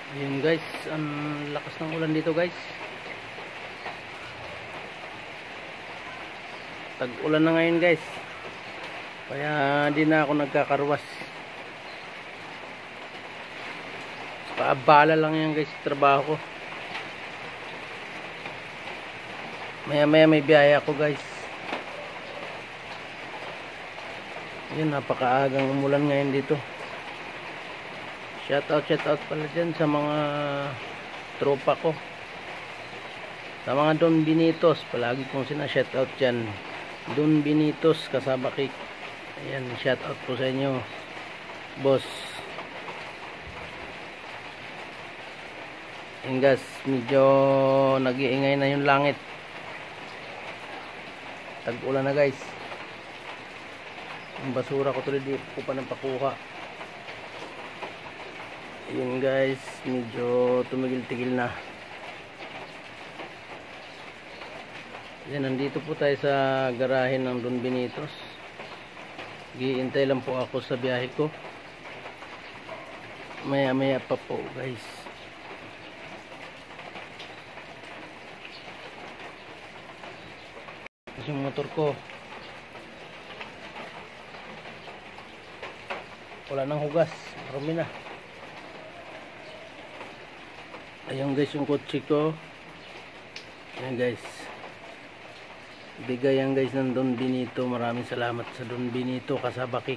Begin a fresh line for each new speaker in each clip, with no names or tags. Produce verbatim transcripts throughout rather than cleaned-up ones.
Ayun guys, ang lakas ng ulan dito guys. Tag-ulan na ngayon guys. Kaya hindi na ako nagkakarwas. Paabala lang yan guys, trabaho ko. Maya maya may biyaya ako guys. Ayun, napakaagang umulan ngayon dito. Shout out, shout out pala dyan sa mga tropa ko. Sa mga Don Benitos, palagi kong sina shout out dyan. Don Benitos, Kasabakik. Ayan, shout out po sa inyo, boss. Ayan guys, medyo nag-iingay na yung langit. Tag-ulan na guys. Ang basura ko tuloy, di ko pa nang pakuha. Ayun guys, medyo tumigil-tigil na. Yan, nandito po tayo sa garahe ng Don Benitos. Giintay lang po ako sa biyahe ko. Maya maya pa po guys. Yung motor ko wala nang hugas, marami na. Ayun guys, yung kotse ko. Ayan guys, bigay yan guys ng Don Benito. Maraming salamat sa Don Benito, Kasabakik.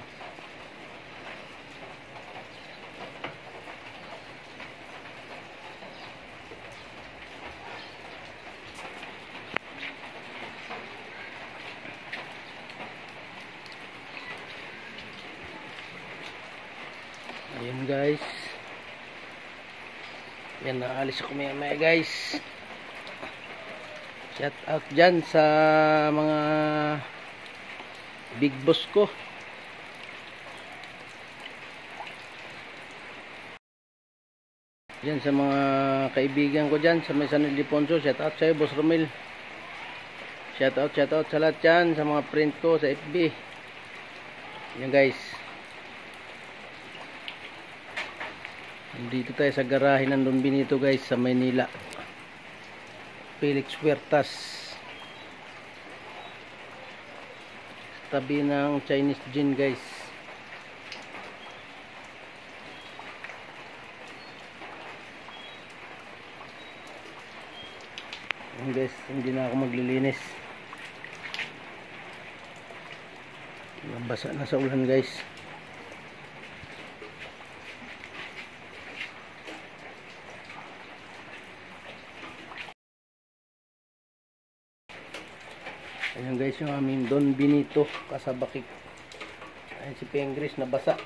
Ayun guys, yan, naalis ako maya maya guys. Shout out dyan sa mga big boss ko. Yan sa mga kaibigan ko dyan sa may San Ildefonso. Shout out sa'yo, Boss Romel. Shout out, shout out sa lahat dyan, sa mga friend ko sa F B. Yan guys, dito tayo sa garahe ng Don Benito guys, sa Maynila, Felix Huertas, tabi ng Chinese Gin guys. Yan guys, hindi na ako maglilinis, basa na sa ulan guys. Ayan guys, yung aming Don Benito, Kasabakik. Ayan si Pengris na basa.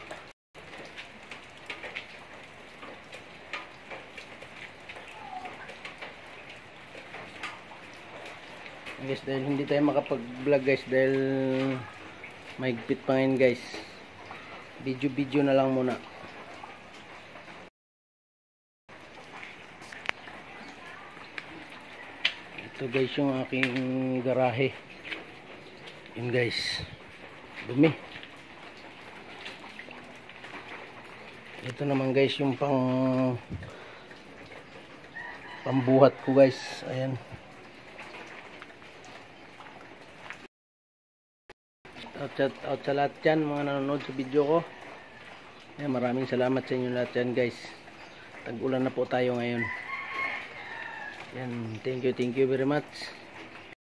Ayan guys, dahil hindi tayo makapag vlog guys, dahil mahigpit pa ngayon guys, video video na lang muna. Ito guys yung aking garahe. Yun guys, dumi. Ito naman guys yung pang pambuhat ko guys. Ayan, out, out, out sa lahat dyan, mga nanonood sa video ko. Ayan, maraming salamat sa inyo lahat dyan guys. Tag-ulan na po tayo ngayon. Ayan, thank you, thank you very much.